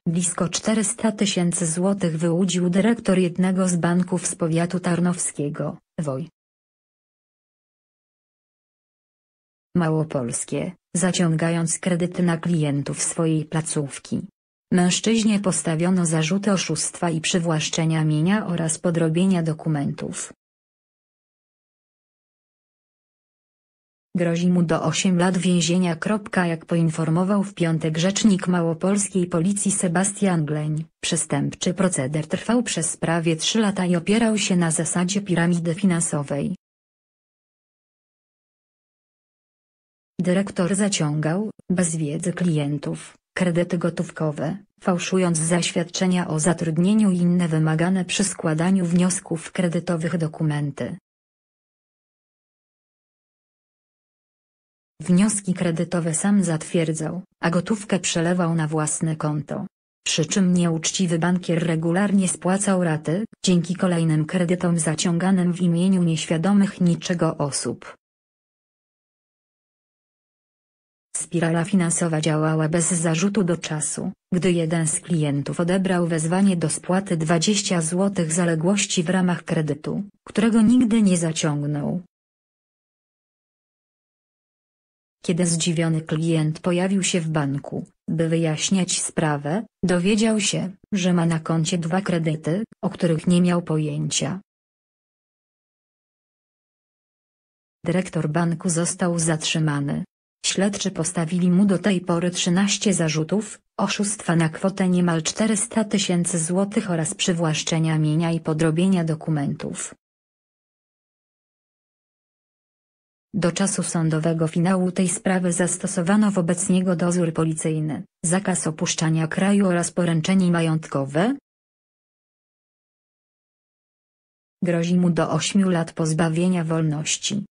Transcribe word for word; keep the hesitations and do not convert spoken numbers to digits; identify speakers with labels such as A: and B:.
A: Blisko czterysta tysięcy złotych wyłudził dyrektor jednego z banków z powiatu tarnowskiego, Woj. Małopolskie, zaciągając kredyty na klientów swojej placówki. Mężczyźnie postawiono zarzuty oszustwa i przywłaszczenia mienia oraz podrobienia dokumentów. Grozi mu do ośmiu lat więzienia. Jak poinformował w piątek rzecznik małopolskiej policji Sebastian Gleń, przestępczy proceder trwał przez prawie trzy lata i opierał się na zasadzie piramidy finansowej. Dyrektor zaciągał, bez wiedzy klientów, kredyty gotówkowe, fałszując zaświadczenia o zatrudnieniu i inne wymagane przy składaniu wniosków kredytowych dokumenty. Wnioski kredytowe sam zatwierdzał, a gotówkę przelewał na własne konto. Przy czym nieuczciwy bankier regularnie spłacał raty, dzięki kolejnym kredytom zaciąganym w imieniu nieświadomych niczego osób. Spirala finansowa działała bez zarzutu do czasu, gdy jeden z klientów odebrał wezwanie do spłaty dwudziestu złotych zaległości w ramach kredytu, którego nigdy nie zaciągnął. Kiedy zdziwiony klient pojawił się w banku, by wyjaśniać sprawę, dowiedział się, że ma na koncie dwa kredyty, o których nie miał pojęcia. Dyrektor banku został zatrzymany. Śledczy postawili mu do tej pory trzynaście zarzutów, oszustwa na kwotę niemal czterysta tysięcy złotych oraz przywłaszczenia mienia i podrobienia dokumentów. Do czasu sądowego finału tej sprawy zastosowano wobec niego dozór policyjny, zakaz opuszczania kraju oraz poręczenie majątkowe. Grozi mu do ośmiu lat pozbawienia wolności.